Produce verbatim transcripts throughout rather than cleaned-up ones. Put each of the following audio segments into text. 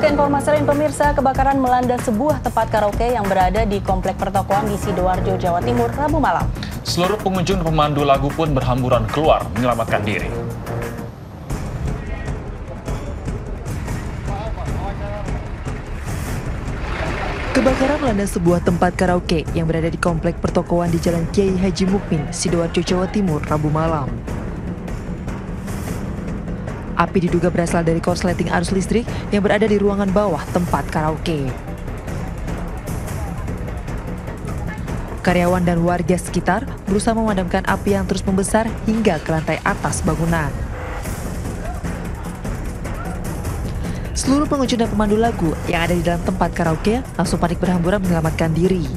Ke informasi lain pemirsa, kebakaran melanda sebuah tempat karaoke yang berada di Komplek Pertokoan di Sidoarjo, Jawa Timur, Rabu malam. Seluruh pengunjung dan pemandu lagu pun berhamburan keluar menyelamatkan diri. Kebakaran melanda sebuah tempat karaoke yang berada di Komplek Pertokoan di Jalan Kiai Haji Mukmin, Sidoarjo, Jawa Timur, Rabu malam. Api diduga berasal dari korsleting arus listrik yang berada di ruangan bawah tempat karaoke. Karyawan dan warga sekitar berusaha memadamkan api yang terus membesar hingga ke lantai atas bangunan. Seluruh pengunjung dan pemandu lagu yang ada di dalam tempat karaoke langsung panik berhamburan menyelamatkan diri.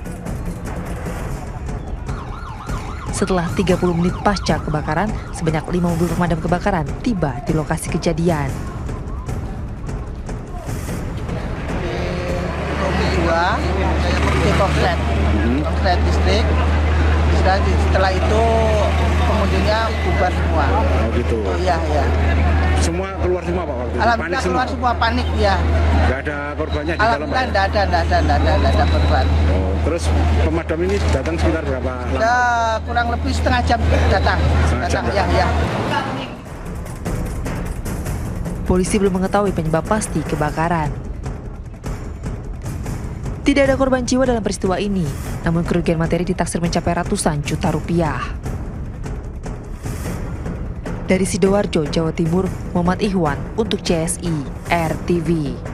Setelah tiga puluh menit pasca kebakaran, sebanyak lima mobil pemadam kebakaran tiba di lokasi kejadian. Di dua, di korslet, korslet listrik. Setelah itu pengunjungnya bubar semua. Oh gitu. Oh, iya, iya. Semua keluar semua Pak waktu itu? Alhamdulillah keluar semua, panik ya. Nggak ada korbannya di dalam? Alhamdulillah nggak ada, nggak ada, nggak ada, nggak ada korban. Oh, terus pemadam ini datang sekitar berapa lama? Ya, kurang lebih setengah jam datang. Setengah datang, jam, ya, ya. Polisi belum mengetahui penyebab pasti kebakaran. Tidak ada korban jiwa dalam peristiwa ini, namun kerugian materi ditaksir mencapai ratusan juta rupiah. Dari Sidoarjo, Jawa Timur, Muhammad Ihwan untuk C S I R T V.